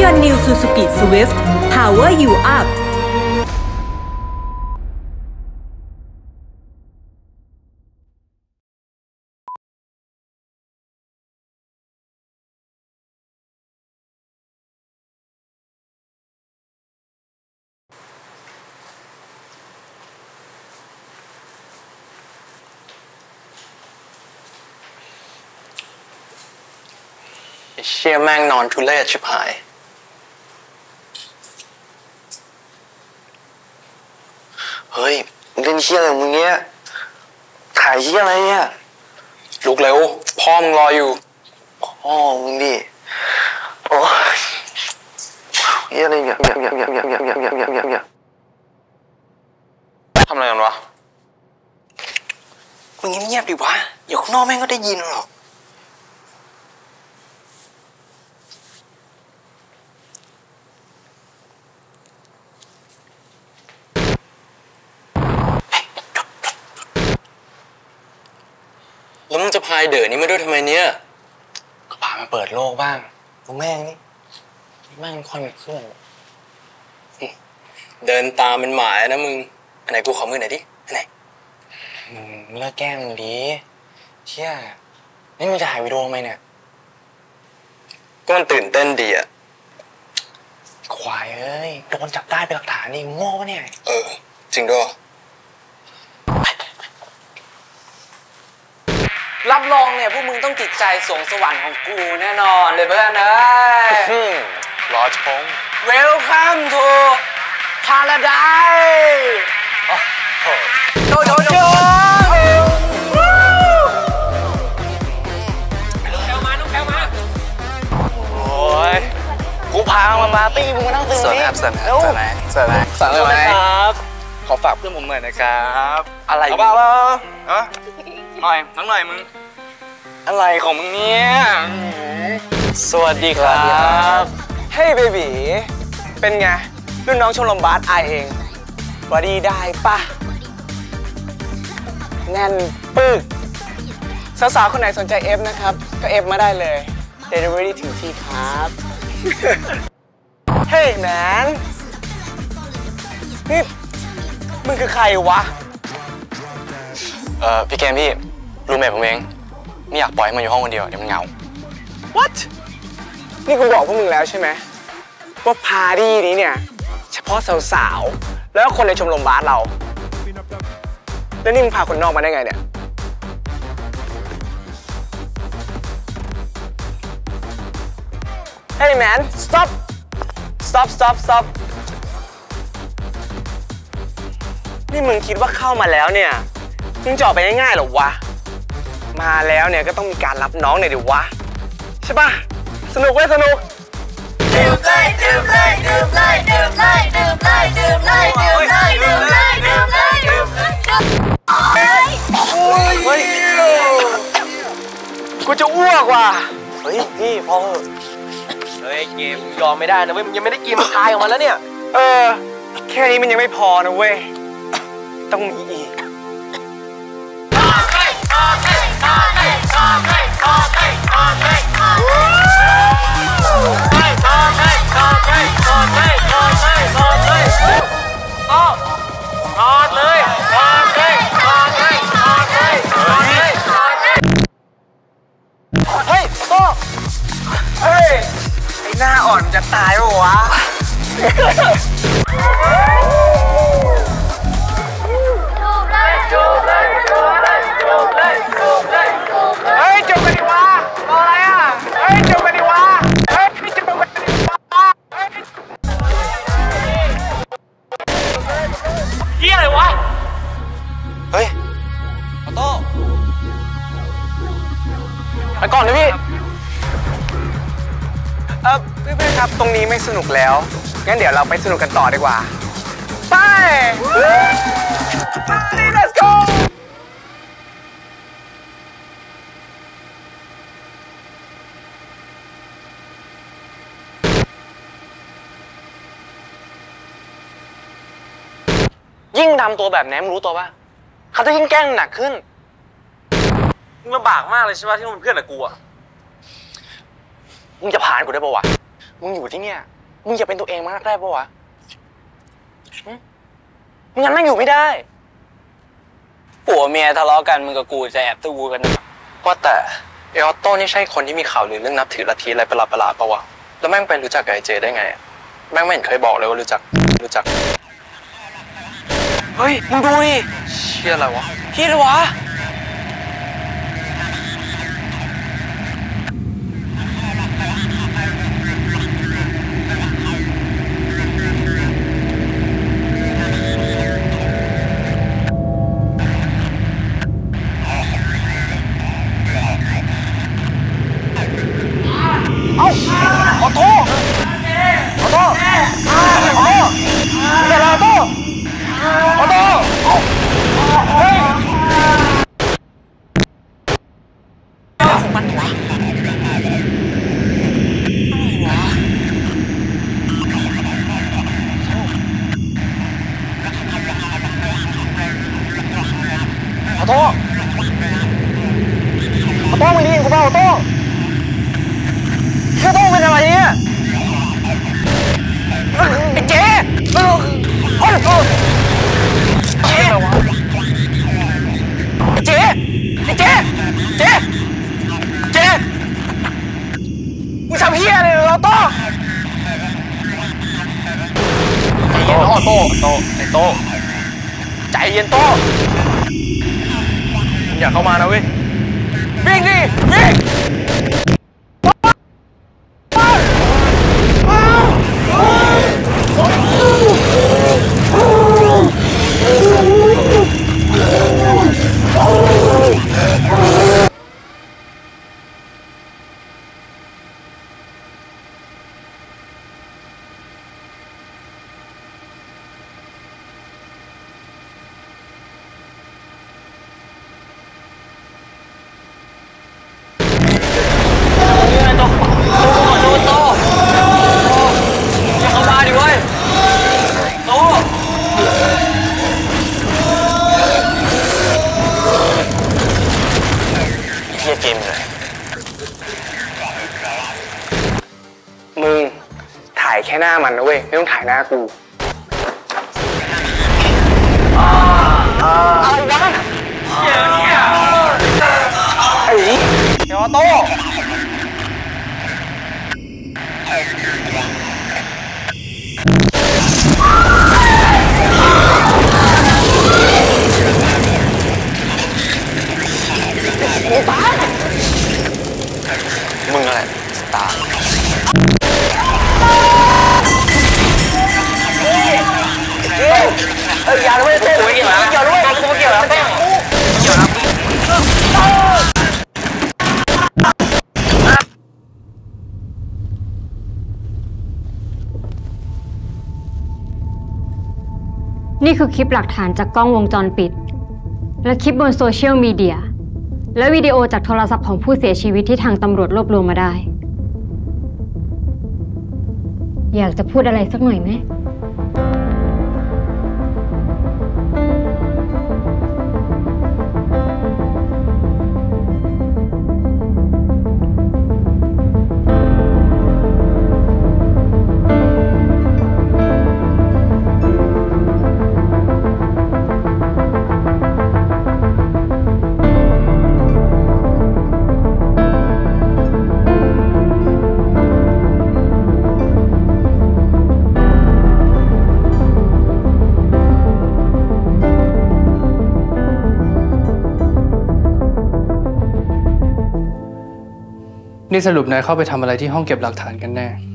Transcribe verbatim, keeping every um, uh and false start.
ยนต์ New Suzuki Swift Power You Up เชี่ยแม่งนอนทุเรศชิบหายเฮ้ยมึงเล่นเชี่ยอะไรมึงเนี้ยถ่ายเชี่ยอะไรเนี่ยลุกเร็วพ่อมึงรออยู่พ่อมึงดิโอ้ยเชี่ยอะไรเนี่ยทำอะไรกันวะมึงเงียบๆดิวะเดี๋ยวข้างนอกแม่งก็ได้ยินหรอกแล้วมึงจะพายเด๋อนี่มาด้วยทำไมเนี่ยก็พามาเปิดโลกบ้างกูแม่งนี่แม่งค่อยมีเครื่องเดินตามเป็นหมานะมึงอันไหนกูขอมือหน่อยดิอันไหนมึงเลิกแกล้งมึงดิเชี่ยนี่มึงจะถ่ายวิดีโอไหมเนี่ยก็มันตื่นเต้นดีอะควายเอ้ยโดนจับได้เป็นหลักฐานนี่โง่ปะเนี่ยเออจริงด้วยรับรองเนี่ยพวกมึงต้องจิตใจสวงสวรรค์ของกูแน่นอนเลยเพื่อนเอ้ยรอชม Welcome to Paradise โดโดโดแถวมาลูกแถวมาโอ้ยกูพามาปาร์ตี้มึงมานั่งตื่นนี่เสิร์ฟครับเสิร์ฟครับเสิร์ฟไหมเสิร์ฟไหมเสิร์ฟไหมครับขอฝากเพื่อนผมหน่อยนะครับอะไรบ้างเออหน่อยทั้งหน่อยมึงอะไรของมึงเนี่ยสวัสดีครับเฮ้ยเบบีเป็นไงรุ่นน้องชมรมบาสไอเองบอดี้ได้ปะแน่นปึ๊กสาวๆคนไหนสนใจเอฟนะครับก็เอฟมาได้เลย Delivery ถึงที่ครับเฮ้ยแมนนี่มึงคือใครวะเอ่อพี่เกมพี่รูเมทผมเองไม่อยากปล่อยให้มันอยู่ห้องคนเดียวเดี๋ยวมันเหงา What นี่กูบอกพวกมึงแล้วใช่ไหมว่าปาร์ตี้นี้เนี่ยเฉพาะสาวๆแล้วก็คนในชมรมบาสเราแล้วนี่มึงพาคนนอกมาได้ไงเนี่ยเฮ้ยแมน stop stop stop stop นี่มึงคิดว่าเข้ามาแล้วเนี่ยมึงจะออกไปง่ายๆหรอวะมาแล้วเนี่ยก็ต้องมีการรับน้องหน่อยดิวะใช่ปะสนุกเว้ยสนุกดื่มเลยดื่มเลยดื่มเลยดื่มเลยดื่มเลยดื่มเลยดื่มเลยดื่มเลยดื่มเลยดื่มเลยเฮ้ยกูจะอ้วกว่ะเฮ้ยพี่พอเถอะเฮ้ยเกมยอมไม่ได้นะเว้ยมันยังไม่ได้กินมันตายออกมาแล้วเนี่ยเออแค่นี้มันยังไม่พอนะเว้ยต้องมีอีกเฮ้ยโต้เฮ้ยไอ้หน้าอ่อนจะตายปะวะเฮ้ยจบกันดิวะรออะไรอ่ะเฮ้ยจบกันดิวะเฮ้ยจบกันดิวะเฮียอะไรวะเฮ้ยออโต้ไปก่อนเลยพี่เออเพื่อนๆครับตรงนี้ไม่สนุกแล้วงั้นเดี๋ยวเราไปสนุกกันต่อดีกว่าไป let's goยิ่งทำตัวแบบนี้มึงรู้ตัวป่ะเขาจะยิ่งแกล้งหนักขึ้นมึงลำบากมากเลยใช่ไหมที่มึงเป็นเพื่อนกับกูอ่ะมึงจะผ่านกูได้ป่าววะมึงอยู่ที่เนี่ยมึงอย่าเป็นตัวเองมากได้ปะวะงั้นนั่งอยู่ไม่ได้ผัวเมียทะเลาะกันมึงกับกูจะแอบตู้กันว่าแต่เอออโต้นี่ใช่คนที่มีข่าวหรือเรื่องนับถือลัทธิอะไรประหลาดประหลาดปะวะแล้วแม่งไปรู้จักกับไอเจได้ไงแม่งไม่เห็นเคยบอกเลยว่ารู้จักรู้จักเฮ้ยมึงดูดิเชี่ยอะไรวะเชี่ยอะไรวะเอ้าขอโทษขอโทษขอโทษไม่เป็นไรขอโทษขอโทษเฮ้ยของมันวะขอโทษขอโทษไม่ดีกูเปล่าขอโทษแค่ต้องเป็นอะไรเนี่ยไอ้เจ๊โอ้โหเจ๊ไอ้เจ๊ไอ้เจ๊เจ๊เจ๊มึงทำเหี้ยอะไรเราโต้ใจเย็นโต้โต้โต้ไอ้โต้ใจเย็นโต้อย่าเข้ามานะเว้ยวิ่งดิวิ่งเกมเลยมึงถ่ายแค่หน้ามันนะเว้ยไม่ต้องถ่ายหน้ากูอะไรวะเดี๋ยวเนี่ยไอ้เดี๋ยวโต้มึงอะไรสตาร์เอ้ยอย่าด้วยเต้อย่าด้วยกูเกี่ยวแล้วเต้เกี่ยวแล้วนี่คือคลิปหลักฐานจากกล้องวงจรปิดและคลิปบนโซเชียลมีเดียและวิดีโอจากโทรศัพท์ของผู้เสียชีวิตที่ทางตำรวจรวบรวมมาได้อยากจะพูดอะไรสักหน่อยไหมนี่สรุปนายเข้าไปทำอะไรที่ห้องเก็บหลักฐานกันแน่